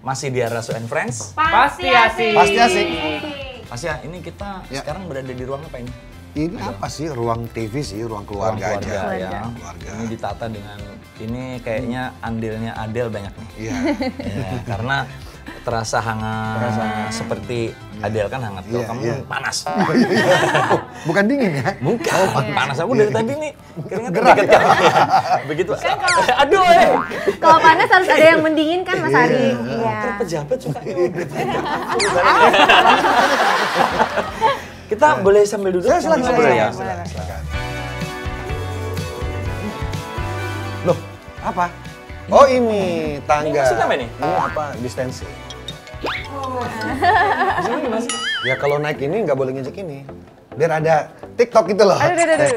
Masih di Arasu and Friends. Pasti asik. Pasti asik. Mas ya, ini kita Ya. sekarang berada di ruang apa ini? Ini apa sih? Ruang TV sih, ruang keluarga, aja. Ya. Keluarga. Ini ditata dengan, ini kayaknya andilnya Adele banyak nih. Iya. Ya, karena terasa hangat, seperti Adele kan hangat. Kalau Iya, kamu iya. panas. Bukan dingin ya? Bukan, panas aku dari tadi nih. Keringat Gerak deket kan. Begitu. Aduh, Kalau panas harus ada yang mendinginkan Mas Ari. Iya. pejabat suka Kita boleh sambil duduk? Silakan, Boleh ya? silakan. Loh, apa? Oh ini tangga. Ini maksudnya apa nih? Ini apa? Distancing. Maksudnya gimana sih? Ya kalau naik ini nggak boleh nginjek ini. Biar ada TikTok gitu loh. Aduh.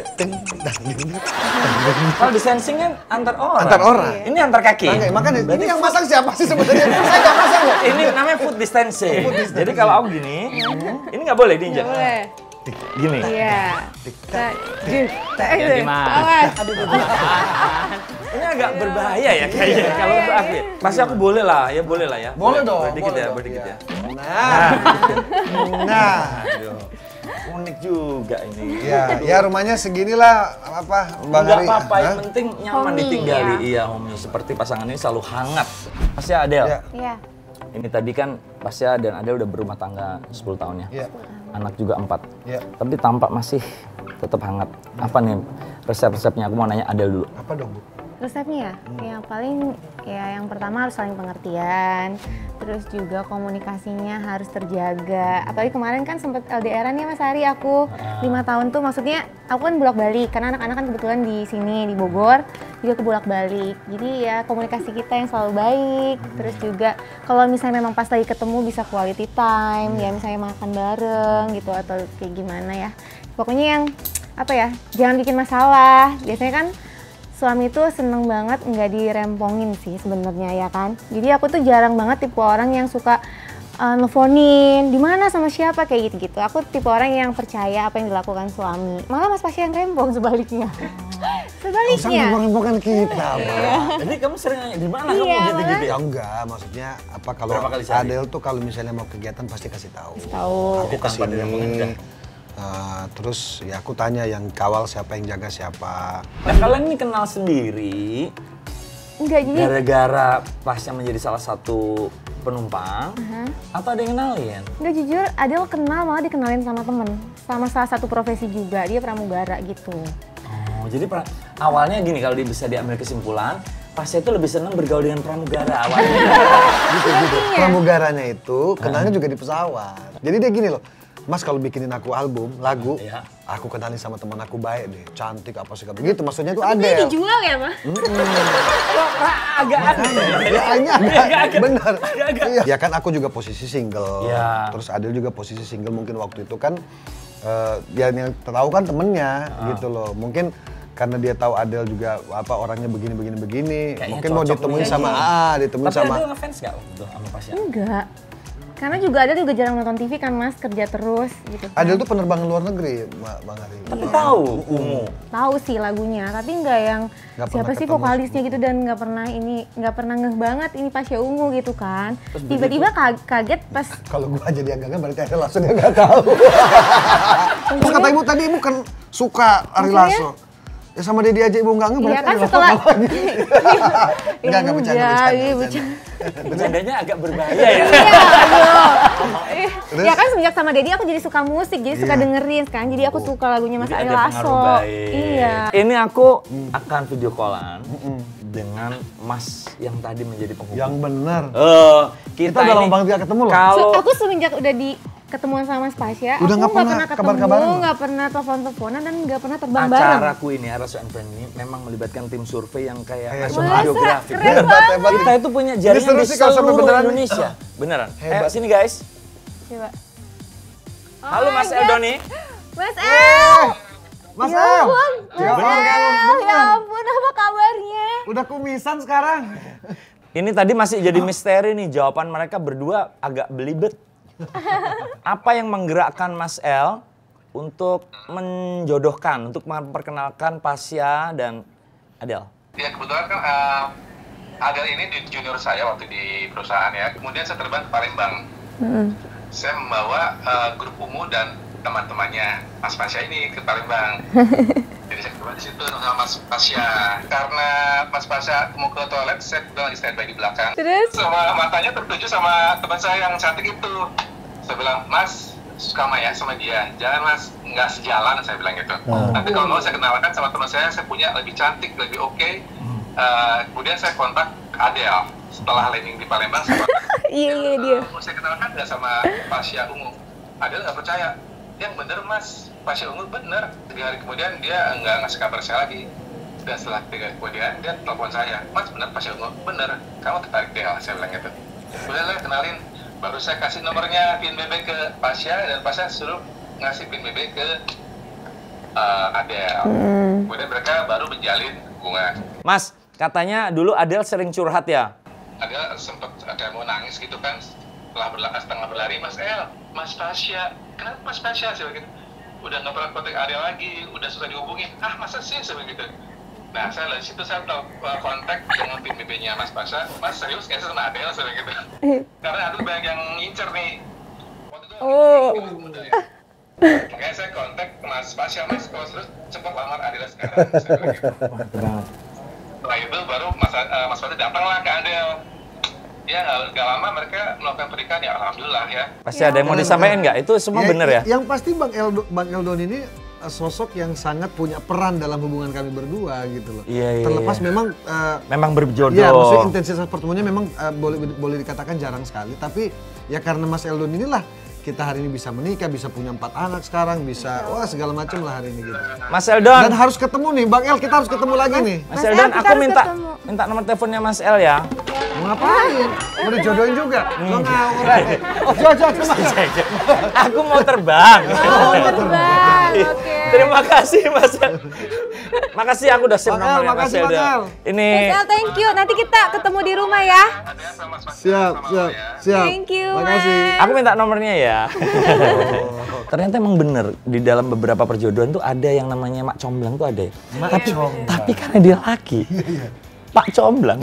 Kalau distancing kan antar orang. Antar orang. Ini antar kaki. Makanya ini yang masang siapa sih sebenarnya? Saya nggak masang loh. Ini namanya food distancing. Jadi kalau aku gini, ini nggak boleh diinjak. Boleh. Gini. Iya. Awas. Ini agak berbahaya ya kayaknya kalau untuk aku ya. Pasti aku boleh lah ya. Boleh dong. Berdikit boleh ya, dong, berdikit iya. ya. Nah. Aduh. Unik juga ini. Ya rumahnya seginilah apa Bang Enggak Ari. apa-apa, yang Hah? penting nyaman Homey, ditinggali. ya. Iya, homey. Seperti pasangan ini selalu hangat. Pasti Adele. Ya. Iya. Ini tadi kan Pasya dan Adele udah berumah tangga 10 tahun ya. Iya. Anak juga 4. Iya. Tapi tampak masih tetap hangat. Apa nih resep-resepnya? Aku mau nanya Adele dulu. Apa dong, Bu? Resepnya ya paling ya yang pertama harus saling pengertian, terus juga komunikasinya harus terjaga. Apalagi kemarin kan sempat LDRan ya Mas Ari aku 5 tahun tuh, maksudnya aku kan bolak-balik karena anak-anak kan kebetulan di sini di Bogor juga kebolak-balik. Jadi ya komunikasi kita yang selalu baik. Terus juga kalau misalnya memang pas lagi ketemu bisa quality time, ya misalnya makan bareng gitu atau kayak gimana ya. Pokoknya yang apa ya, jangan bikin masalah. Biasanya kan suami tuh seneng banget nggak dirempongin sih sebenarnya ya kan. Jadi aku tuh jarang banget tipe orang yang suka nelfonin di mana sama siapa kayak gitu-gitu. Aku tipe orang yang percaya apa yang dilakukan suami. Malah Mas Pasya yang rempong sebaliknya. Sebaliknya. Rempong-rempongan kita, Mbak. Jadi kamu sering nanya di mana Iya, kamu gitu-gitu ya? Ya enggak, maksudnya apa kalau Berapa kali sehari? Adele tuh kalau misalnya mau kegiatan pasti kasih tahu. Tahu. Aku Tanpa dirempongin kesini. enggak? Terus ya aku tanya yang kawal siapa, yang jaga siapa. Nah, kalian ini kenal sendiri Enggak jadi. gara-gara Pasya menjadi salah satu penumpang atau ada yang kenalin? Enggak, jujur Adele kenal, malah dikenalin sama temen. Sama salah satu profesi juga, dia pramugara gitu. Oh, jadi awalnya gini, kalau bisa diambil kesimpulan, Pasya itu lebih senang bergaul dengan pramugara awalnya. Gitu. Pramugaranya itu kenalnya juga di pesawat. Jadi dia gini loh, Mas kalau bikinin aku album, lagu, Iya. aku kenalin sama teman aku baik deh, cantik apa sih begitu. Maksudnya tuh Ini Adele. dijual ya, Mas? Agak aneh. Ya, bener. Agak. Ya kan aku juga posisi single, Iya. terus Adele juga posisi single. Mungkin waktu itu kan, dia yang tahu kan temennya gitu loh. Mungkin karena dia tahu Adele juga apa orangnya begini. Kayaknya Mungkin mau cocok ditemuin nih. sama ditemuin Tapi sama. Adele ngefans nggak waktu itu sama Pasya? Enggak. Karena juga Adele juga jarang nonton TV kan, Mas, kerja terus gitu. Adele tuh penerbangan luar negeri, Bang Ari. Tapi tahu Ungu. Tahu sih lagunya, tapi nggak yang Nggak siapa pernah sih ketemu. vokalisnya gitu, dan nggak pernah ngeh banget ini Pasya Ungu gitu kan. Tiba-tiba kaget pas Kalau gua aja dia enggak berarti Adele langsung dia nggak tahu. Terus kata ibu tadi ibu kan suka Ari Maksudnya? Lasso. Ya sama Dedi aja ibu enggak iya berarti kan Ari Lasso setelah apa lagi? Enggak bercanda. Bercandanya agak berbahaya ya. Iya, aduh. Terus? Ya kan semenjak sama Dedi aku jadi suka musik, jadi suka Iya. dengerin kan. Jadi aku suka lagunya Mas Jadi Ari ada pengaruh Lasso. baik. Iya. Ini aku akan video callan dengan Mas yang tadi menjadi penghubung. Yang bener. Kita Kita udah lama ini banget gak ketemu loh. Kalau Aku semenjak udah di ketemuan sama Mas Pasya, Udah aku nggak pernah ketemu, kabar-kabaran? nggak pernah telepon-teleponan, dan nggak pernah terbang bareng. acaraku ini Arasu and Friends ini memang melibatkan tim survei yang kayak Kayak National masa? Geographic. Keren Hebat. Kita itu punya jaringan seru di sih kalau sampai seluruh beneran nih. Indonesia. Beneran. Hebat. Sini guys. Coba. Halo Oh Mas my God. Eldoni. Mas El! Mas Ya El. ampun, Ya Mas bener kan? El, ya ampun, apa kabarnya? Udah kumisan sekarang. Ini tadi masih jadi misteri nih, jawaban mereka berdua agak belibet. Apa yang menggerakkan Mas El untuk menjodohkan, untuk memperkenalkan Pasya dan Adele? Ya kebetulan kan Adel ini di junior saya waktu di perusahaan ya. Kemudian saya terbang ke Palembang. Saya membawa grup ungu dan teman-temannya Mas Pasya ini ke Palembang. Jadi saya kebetulan di situ sama Mas Pasya. Karena Mas Pasya mau ke toilet, saya udah lagi standby di belakang. Terus? Sama matanya tertuju sama teman saya yang cantik itu. Saya bilang, Mas, suka sama dia. Jangan Mas, nggak sejalan, saya bilang gitu. Nanti kalau mau saya kenalkan sama teman saya punya lebih cantik, lebih oke. Kemudian saya kontak Adel. Setelah landing di Palembang, saya kontak. Iya dia. Mau saya kenalkan nggak sama Pasya Ungu? Adel nggak percaya. Yang bener Mas, Pasya Ungu bener. 3 hari kemudian dia nggak ngasih kabar saya lagi. Dan setelah 3 hari kemudian dia telepon saya, Mas bener Pasya Ungu? Bener, kamu tertarik Del, saya bilang gitu. Kemudian saya kenalin, baru saya kasih nomornya PIN BB ke Pasya dan Pasya suruh ngasih PIN BB ke Adel. Kemudian mereka baru menjalin hubungan. Mas, katanya dulu Adel sering curhat ya? Adel sempat ada mau nangis gitu kan, setengah berlari, Mas El, Mas Pasya, kenapa Mas Pasya? Saya begitu, udah nggak pernah kontak Adel lagi, udah susah dihubungin. Ah masa sih? Saya begitu. Nah saya dari situ saya tahu kontak dengan tim BB-nya Mas Pasya, Mas serius nggak sih sama Adel? Saya begitu. Karena Adel banyak yang ngincer nih. Waktu itu makanya saya kontak Mas Pasya, Mas kalau terus cepat lamar Adel sekarang. Saya begitu. Setelah itu baru Mas Pasya datanglah ke Adel. Ya nggak lama mereka melakukan pernikahan ya alhamdulillah ya. Pasti ada yang mau disampaikan nggak? Itu semua bener ya? Yang pasti Bang Eldon ini sosok yang sangat punya peran dalam hubungan kami berdua gitu loh. Iya. Terlepas memang memang berjodoh. Iya, maksudnya intensitas pertemuannya memang boleh dikatakan jarang sekali. Tapi ya karena Mas Eldon inilah kita hari ini bisa menikah, bisa punya 4 anak sekarang, bisa wah segala macam lah hari ini gitu. Mas Eldon. Dan harus ketemu nih, Bang El, kita harus ketemu lagi nih. Mas Eldon, aku minta nomor teleponnya Mas El ya. Mau ngapain? Mau dijodohin juga? Lo ngawur. Coba. Aku mau terbang. Terbang, oke. Terima kasih Mas El. Makasih aku udah save nomornya Mas makasih, Eldon. Bang El. Ini Mas El, thank you. Nanti kita ketemu di rumah ya. Siap. Thank you, Makasih. aku minta nomornya ya. Ternyata emang bener di dalam beberapa perjodohan tuh ada yang namanya Mak Comblang tuh ada ya. Tapi karena dia laki, Pak Comblang.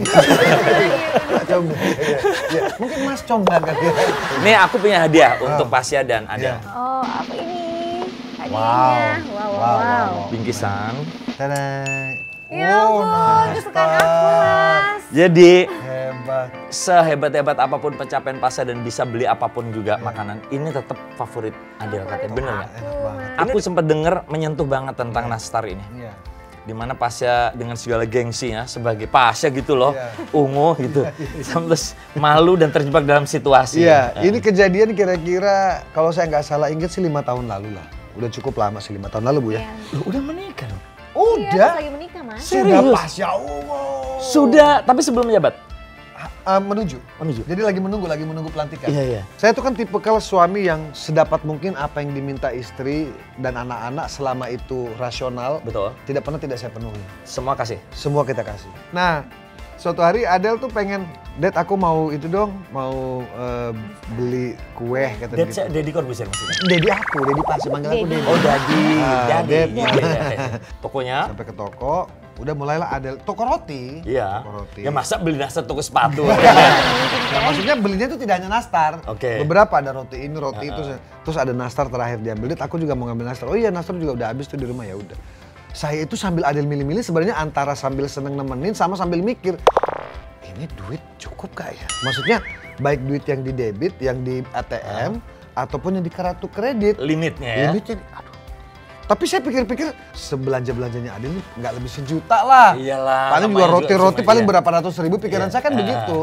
Pak Comblang. Iya. Mungkin Mas Comblang kan ya. Nih aku punya hadiah untuk Pasya dan Adel. Oh, apa ini? Hadiahnya. Wow. Bingkisan. Tada. Ya ampun, kesukaan aku, Mas. Jadi Hebat. sehebat-hebat apapun pencapaian Pasya dan bisa beli apapun juga makanan, ini tetap favorit Adel katanya. Bener nggak? Enak banget. Aku sempat denger menyentuh banget tentang nastar ini. Iya. Dimana Pasya dengan segala gengsinya sebagai Pasya gitu loh, ungu gitu, terus malu dan terjebak dalam situasi. Iya, ini kejadian kira-kira kalau saya nggak salah ingat sih 5 tahun lalu lah. Udah cukup lama sih 5 tahun lalu Bu ya. Loh, udah menikah dong? Iya, Udah. pas lagi menikah, Mas. Sudah Serius? Pasya Ungu. Sudah, tapi sebelum menjabat? Menuju. Jadi lagi menunggu pelantikan. Iya. Saya tuh kan tipikal suami yang sedapat mungkin apa yang diminta istri dan anak-anak selama itu rasional. Betul. Tidak pernah tidak saya penuhi. Semua kasih? Semua kita kasih. Nah, suatu hari Adel tuh pengen, Dad aku mau itu dong, mau beli kue kata Dad, gitu. Daddy Corbuzier maksudnya? Dedi Pasya, manggil aku Dedi. Oh, Daddy. Dad. Tokonya? Sampai ke toko, udah mulailah Adel, toko roti. Iya. Toko roti. Ya masa beli nastar toko sepatu? Nah, maksudnya belinya tuh tidak hanya nastar. Oke. Beberapa ada roti ini, roti itu. Terus ada nastar terakhir diambil. Aku juga mau ngambil nastar. Oh iya, nastar juga udah habis tuh di rumah, ya udah. Saya itu sambil Adel milih-milih sebenarnya antara sambil seneng nemenin sama sambil mikir, ini duit cukup gak ya? Maksudnya baik duit yang di debit, yang di ATM, ataupun yang di kartu kredit. Limitnya ya? Limitnya, aduh. Tapi saya pikir-pikir sebelanja-belanjanya Adel ini nggak lebih sejuta lah. Iyalah. Paling juga namanya roti-roti cuma paling iya. berapa ratus ribu, pikiran Iya. saya kan begitu.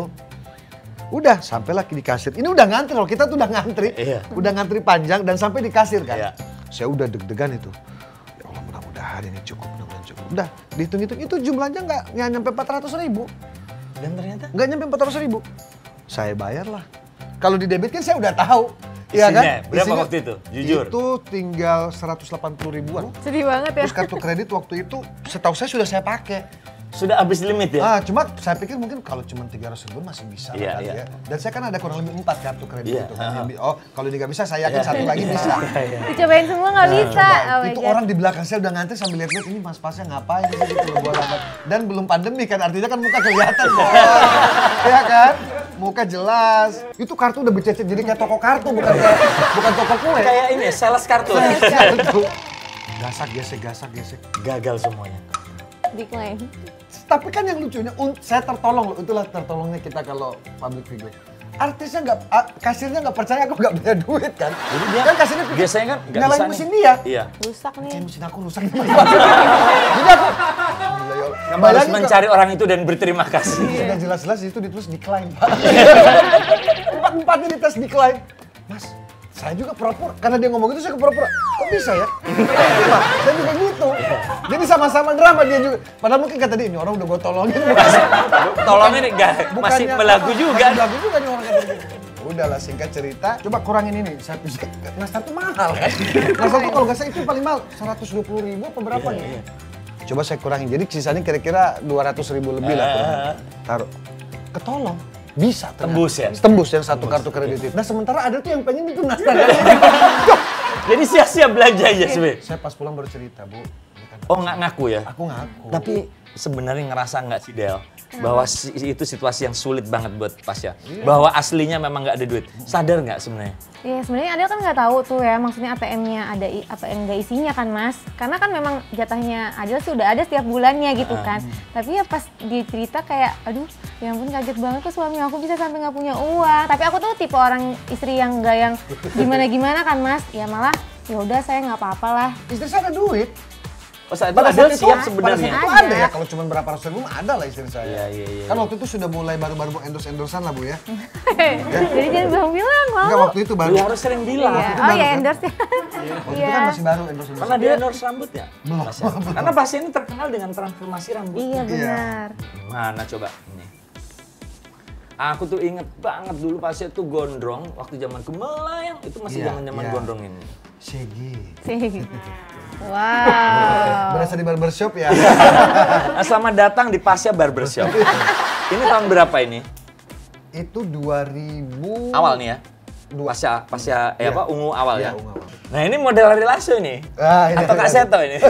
Udah, sampailah di kasir. Ini udah ngantri loh, kita tuh udah ngantri. Iya. Udah ngantri panjang dan sampai di kasir kan. Iya. Saya udah deg-degan itu. Ya Allah, mudah-mudahan ini cukup, mudah-mudahan cukup. Udah, dihitung-hitung itu jumlahnya nggak nyampe 400.000. Dan ternyata? Nggak nyampe 400.000. Saya bayar lah. Kalau di debit kan saya udah tahu. Iya kan? Isinya, berapa waktu itu? Jujur. Itu tinggal 180 ribuan. Sedih banget ya. Terus kartu kredit waktu itu, setahu saya sudah saya pakai. Sudah habis limit ya? Cuma saya pikir mungkin kalau cuma 300 ribu masih bisa Iya, lah kali iya. ya. Dan saya kan ada kurang lebih 4 kartu kredit Iya, itu kan. Oh, kalau ini nggak bisa, saya yakin satu lagi bisa. Dicobain semua nggak bisa. Coba, Oh my itu God. orang di belakang saya udah ngantri sambil lihat-lihat ini Mas Pasya ngapain gitu loh buat lambat. Dan belum pandemi kan, artinya kan muka kelihatan dong. Iya kan? Muka jelas. Itu kartu udah bececet jadi kayak toko kartu, bukan toko kue. Kayak ini, sales kartu. Kartu. Gasak gesek. Gagal semuanya. Decline. Tapi kan yang lucunya, saya tertolong loh. Itulah tertolongnya kita kalau public figure. Artisnya nggak, kasirnya nggak percaya aku nggak punya duit kan. Jadi dia kan kasirnya biasanya kan nggak nyalain bisa mesin nih. dia. Iya. Rusak nih. Mesin aku rusak nih. Jadi aku Harus mencari orang itu dan berterima kasih. sudah jelas-jelas itu ditulis decline, Pak. Empat-empatnya dites decline. Mas, saya juga pura-pura. Karena dia ngomong gitu, saya ke pura-pura. Kok bisa ya? Saya juga gitu. Jadi sama-sama drama dia juga. Padahal mungkin kata dia, ini orang udah gue tolongin. Tolongin masih belagu juga. Masih belagu juga nih orang kata gitu. Udahlah, singkat cerita. Coba kurangin ini. Saya pikir, nastar tuh mahal kan? Nastar tuh kalau nggak salah itu paling mahal. 120.000 apa berapa nih? Coba saya kurangin. Jadi sisanya kira-kira 200.000 lebih lah. Taruh. Ketolong. Bisa ternyata. Tembus ya? Tembus yang satu kartu kredit itu. Nah sementara ada tuh yang pengen itu nastar. Jadi sia-sia belanja ya sebenarnya. Saya pas pulang baru cerita, Bu. Oh nggak ngaku ya? Aku ngaku. Tapi sebenarnya ngerasa nggak sih Del? Bahwa itu situasi yang sulit banget buat Pasya. Bahwa aslinya memang nggak ada duit. Sadar nggak sebenarnya? Iya, sebenarnya Adel kan nggak tahu tuh ya, maksudnya ATM-nya ada apa yang nggak isinya kan, Mas. Karena kan memang jatahnya Adel sih udah ada setiap bulannya gitu kan. Tapi ya pas dia cerita kayak, aduh, ya ampun kaget banget kok suami aku bisa sampai nggak punya uang. Tapi aku tuh tipe orang istri yang nggak yang gimana-gimana kan, Mas. Ya malah, ya udah saya nggak apa-apa lah. Istri saya ada duit. Oh saat itu Adel siap sebenarnya. Pada saat itu ada ya, kalau cuma berapa ratus ribu ada lah istri saya. Iya. Kan waktu itu sudah mulai baru-baru endorse-endorsean lah Bu ya. Jadi jangan bilang-bilang loh. Enggak, waktu itu baru. Lu harus sering bilang. Iya. itu Oh baru ya kan? endorse ya. Waktu itu kan masih baru endorse-endorse. Karena dia endorse rambut ya? Belum. Pasya. Karena Pasya ini terkenal dengan transformasi rambut. Iya benar. Mana coba ini. Aku tuh inget banget dulu Pasya tuh gondrong waktu zaman Gemelayang. Itu masih Iya, zaman-zaman iya. gondrong ini. Segi. Wow. Berasa di barbershop ya. Nah, selamat datang di Pasya Barbershop. Ini tahun berapa ini? Itu 2000. Awal nih ya? Pasya Iya. apa? Ungu awal Iya, ya? ungu awal. Nah ini model Ari Lasso ini. Ah, ini Atau Ari Kak Lasso. Seto ini.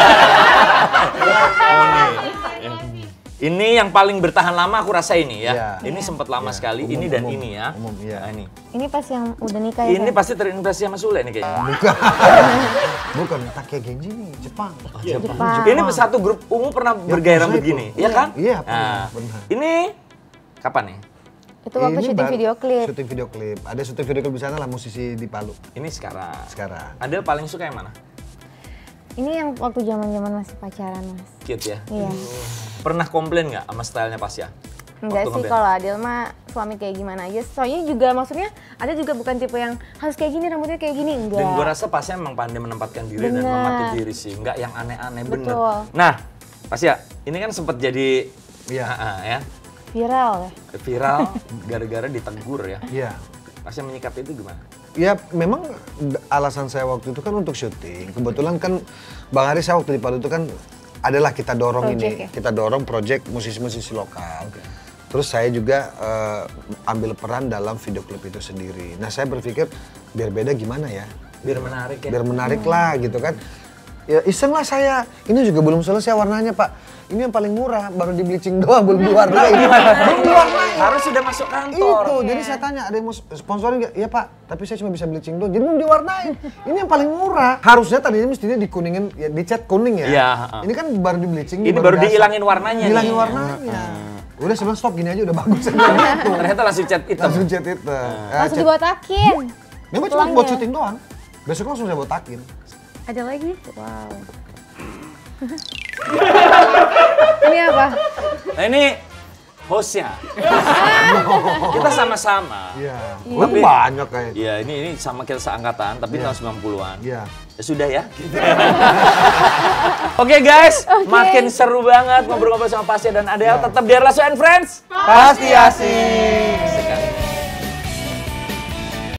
Ini yang paling bertahan lama aku rasa ini ya. Iya. Ini sempat lama Iya. sekali. Umum, ini dan umum. ini ya. Umum, iya. Nah, ini. Ini pas yang udah nikah ya? Ini Kak? pasti terinspirasi sama Sule nih kayaknya. Bukan, Take Genji nih, Jepang. Jepang. Ini satu grup ungu pernah bergaya rambut itu. gini, iya kan? Iya, Nah, benar. ini kapan nih? Itu waktu Ini syuting baru- video klip. Syuting video klip. Ada syuting video klip di sana lah, musisi di Palu Ini sekarang. sekarang. Adel paling suka yang mana? Ini yang waktu zaman-zaman masih pacaran, Mas. Cute ya. Iya. Pernah komplain nggak sama stylenya Pasya? Enggak Waktu sih, ngeband? kalau Adel mah suami kayak gimana aja. Soalnya juga maksudnya ada juga bukan tipe yang harus kayak gini, rambutnya kayak gini, enggak. Dan gue rasa Pasya emang pandai menempatkan diri dan Bener. mematuhi diri sih, nggak yang aneh-aneh bener. Betul. Nah, Pasya, ini kan sempat jadi Iya. ya Viral ya. viral gara-gara ditegur ya. Iya. Pasya menyikapi itu gimana? Ya memang alasan saya waktu itu kan untuk syuting. Kebetulan kan Bang Haris saya waktu di Palu itu kan adalah kita dorong Project ini, ya? kita dorong project musisi-musisi lokal. Terus saya juga ambil peran dalam video klip itu sendiri. Nah saya berpikir biar beda gimana ya? Biar menarik ya. Biar menarik lah gitu kan. Ya iseng lah saya. Ini juga belum selesai warnanya Pak. Ini yang paling murah, baru di bleaching doang, belum diwarnai. Belum diwarnai. Harus sudah masuk kantor. Itu, jadi saya tanya, ada yang mau sponsorin nggak? Iya Pak, tapi saya cuma bisa bleaching doang, jadi belum diwarnain. Ini yang paling murah. Harusnya tadinya mestinya dikuningin, ya dicat kuning ya. Iya. Ini kan baru di bleaching. Ini baru dihilangin warnanya Hilangin nih. warnanya. Udah saya bilang stop gini aja udah bagus. Saya bilang gitu. Ternyata langsung cat hitam. Langsung cat itu. Langsung dibotakin. Memang cuma buat syuting doang. Besok langsung saya botakin. Ada lagi? Wow. Ini apa? Nah ini hostnya. Kita sama-sama. Iya. Tapi- Banyak kayaknya. Iya, ini sama kita seangkatan, tapi Iya. tahun 90-an. Iya. Ya sudah ya. Oke guys, makin seru banget ngobrol-ngobrol sama Pasya dan Adel. Tetap di Erlaso and Friends. Pasti asik.